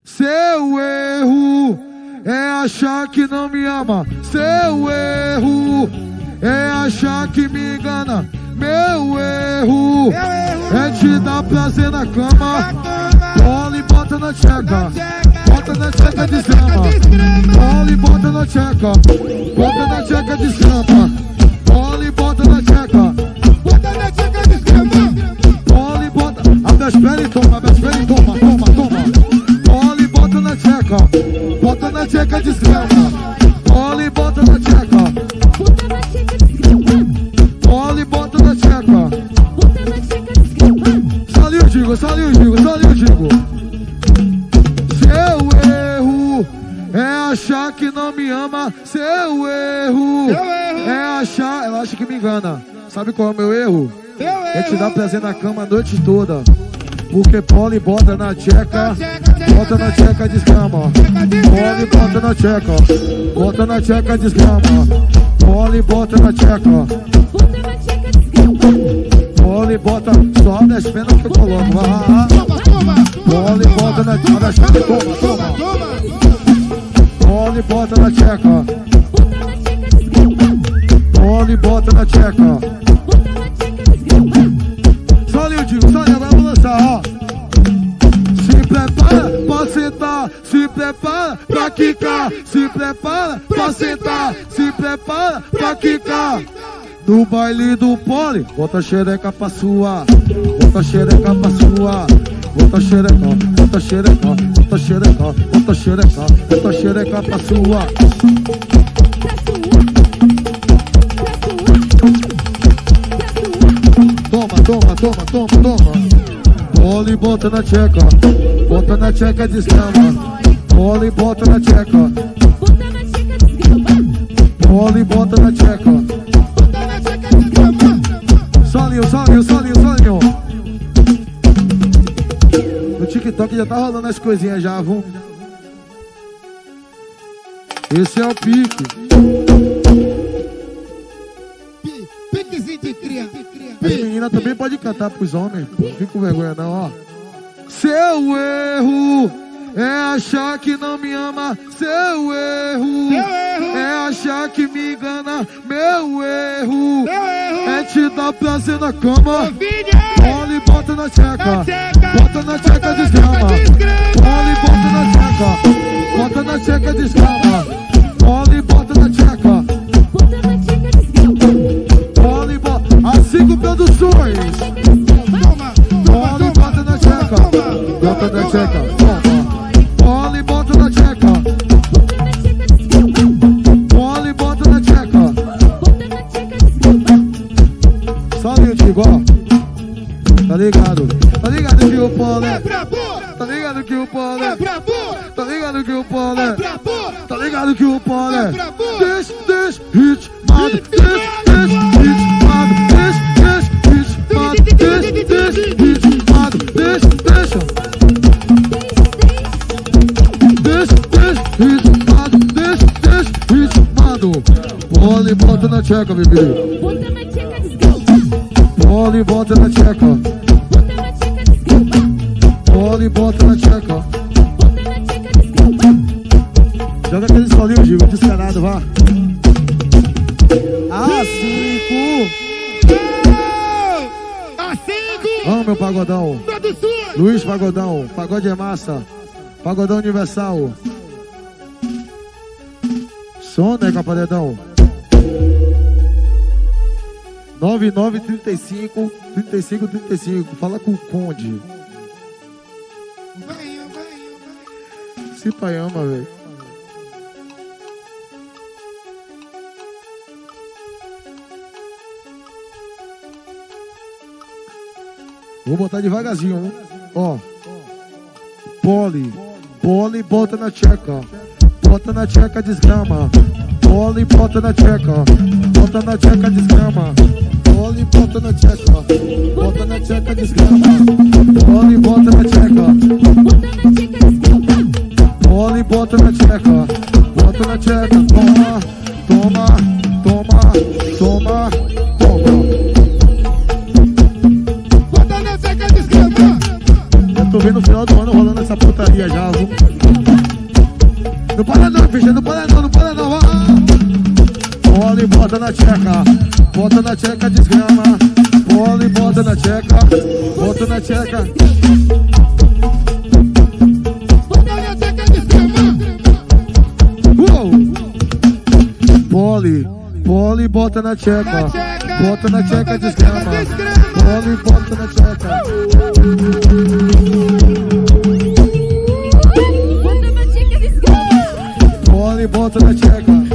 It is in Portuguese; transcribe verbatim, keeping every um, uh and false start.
Seu erro é achar que não me ama. Seu erro é achar que me engana. Meu erro é te dar prazer na cama. Bola e bota na tcheca, bota na tcheca de esgrama. Bola e bota na tcheca, bota na tcheca de esgrama. Bola e bota na tcheca, bota na tcheca de esgrama. Bola e bota, abre as pernas e toma, abre as pernas e toma, toma, toma. Bola e bota na tcheca, bota na tcheca de esgrama. Bola e bota na tcheca, bota na tcheca de esgrama. Bola e bota na tcheca, bota na tcheca de esgrama. Só ali eu digo, só ali eu digo, só ali eu digo. Seu erro é achar que não me ama. Seu erro é achar, ela acha que me engana. Sabe qual é o meu erro? É te dar prazer na cama a noite toda. Porque pole bota na tcheca, bota na tcheca de esgrama. Pole bota na tcheca, bota na tcheca de esgrama. Pole bota na tcheca, bota na tcheca de esgrama. Pole bota, sobe as penas que eu coloco. Pole bota na tcheca, toma, toma. Pole bota na tcheca, pole bota na tcheca. Só ali eu digo, só ali, agora eu vou lançar, ó. Se prepara pra sentar, se prepara pra quicar. Se prepara pra sentar, se prepara pra quicar. No baile do pole, bota a xereca pra suar. Bota a xereca pra suar. Bota a xereca, bota a xereca, bota a xereca, bota a xereca, bota a xereca pra suar. Toma, toma, toma, toma, toma. Bola e bota na tcheca, bota na tcheca de esgrama. Bola e bota na tcheca, bola e bota na tcheca. Solinho, solinho, solinho, solinho. No TikTok já tá rolando as coisinhas já, vamos. Esse é o pique. As meninas também podem cantar pros homens. Não fica com vergonha não, ó. Seu erro é achar que não me ama. Seu erro é achar que me engana. Meu erro é te dar prazer na cama. Bola e bota na tcheca, bota na tcheca de esgrama. Bola e bota na tcheca, bota na tcheca de esgrama. Bola e bota na tcheca, bola e bota. As cinco produções. Bola e bota na tcheca, bota na tcheca, toma. Bola e bota na tcheca, bola e bota na tcheca. Só ali eu digo, ó. Tá ligado? Tá ligado que o pole é brabo? Tá ligado que o pole é brabo? Tá ligado que o pole é brabo? Tá ligado que o pole é brabo? This, this, hit, mado. This, this, hit, mado. This, this, hit, mado. This, this, hit, mado. This, this, this, this, hit, mado. This, this, hit, mado. Bola e bota na tcheca, bebê. Bota na tcheca, desculpa. Bola e bota na tcheca. Bola e bota na tcheca. Joga aquele solinho, Digo, descarado, vá. A cinco. A cinco. Vamos, meu pagodão. Luiz Pagodão. Pagode é massa. Pagodão universal. Som, né, caparedão? nove nove trinta e cinco, trinta e cinco, trinta e cinco. Fala com o Conde. Se pai ama, velho. Vou botar devagarzinho, hein? Ó. Pole, pole, bota na tcheca. Bota na tcheca, desgrama. Pole, bota na tcheca. Bota na tcheca, desgrama. Pole, bota na tcheca. Bota na tcheca, desgrama. Pole, bota na tcheca. Pole, bota na tcheca. Bota na tcheca. Toma, toma, toma, toma, toma. Bota na tcheca, desgrama. Eu tô vendo no final do ano rolando essa putaria já, viu? Não para não, bicha, não para não, não para não. Ah. Bola e bota na tcheca, bota na tcheca, desgrama. Bola e bota na tcheca, bota na tcheca. Bota na tcheca, desgrama. Uou! Bola, bola e bota na tcheca, bota na tcheca, desgrama. Bola e bota na tcheca. Bota na tcheca, desgrama. Bola e bota na tcheca.